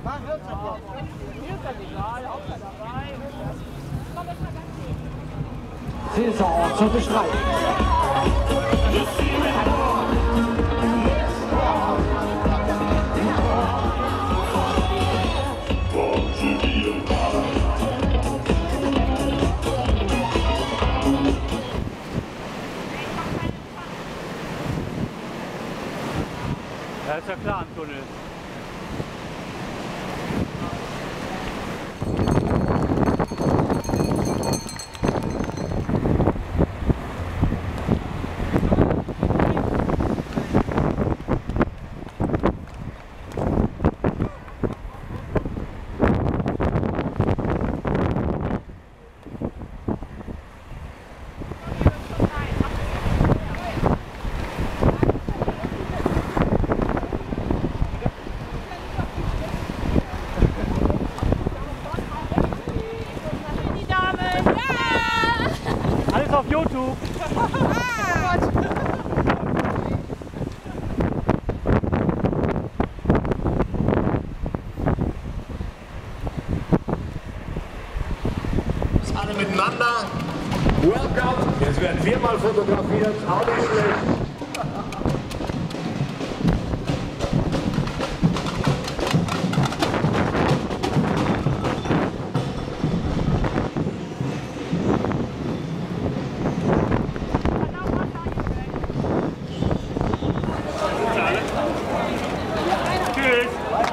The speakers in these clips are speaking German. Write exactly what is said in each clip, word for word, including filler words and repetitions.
Saison zu bestreiten. Ja, ist ja klar, ein Tunnel. Alles auf YouTube! Alle miteinander. Welcome. Jetzt werden viermal fotografiert. Auch nicht schlecht. Tschüss!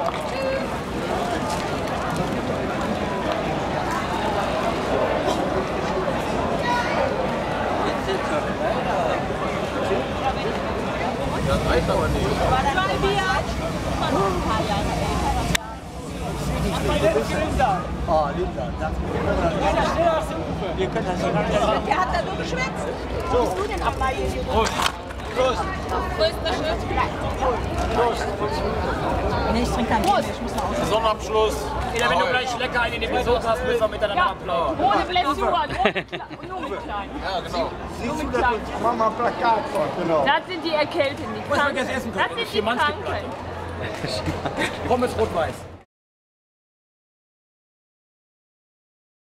Das reicht aber nicht. Zwei Bier. Ein paar Jahre älter. Oh, Linda, danke. Ihr könnt das schon. Der hat da nur geschwätzt. So. Was bist du denn ab hier? Prost! Prost. Größter Schritt. Prost. Nee, ich trinke keinen Bier. Ich muss nach Hause. Saisonabschluss. Ja, wenn du gleich lecker einen in die Episode hast, müssen wir miteinander plaudern. Ohne Blessur, nur mit klein. Ja, genau. Siehst du, da machen wir ein Plakat vor, genau. Das sind die Erkälteten, die Was wir Kranken. jetzt essen können. Das sind die Kranken. Pommes rot-weiß.